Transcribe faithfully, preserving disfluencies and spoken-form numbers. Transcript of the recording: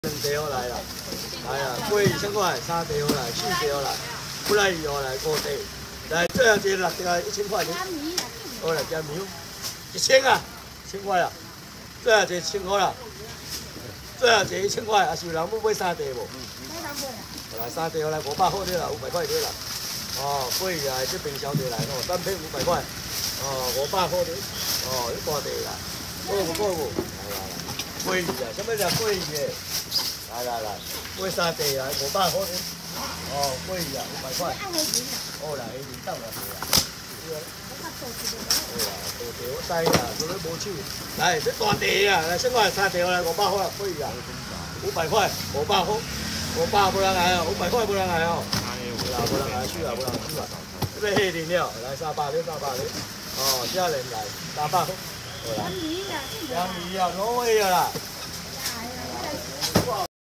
两条来啦，来啊，八二千块，三条来，四条来，不来以后来五条，来最后一个六条一千块钱，好来加苗，一千啊，千块啦，最后一个一千块啦，最后一个一千块，还是有人要买三条无？来三条来五百块的啦，五百块的啦，哦，八二啊，这冰小的来哦，单片五百块，哦，五百块的，哦，这大地啦，够无够无？来来来，八二啊，什么叫八二的？ 来来来，买三地来五百块的，哦，买啊五百块。好啦，伊二等啦，是啦。好啦，大地我知啦，所以无手。来，这大地啊，来，先来三条来五百块，买啊，五百块，五百块，五百无人来哦，五百块无人来哦。啦，无人来收啊，无人收啊。这个黑林了，来三百了，三百了。哦，家人来三百块。好啦。两米啊，两米啊，挪威啊啦。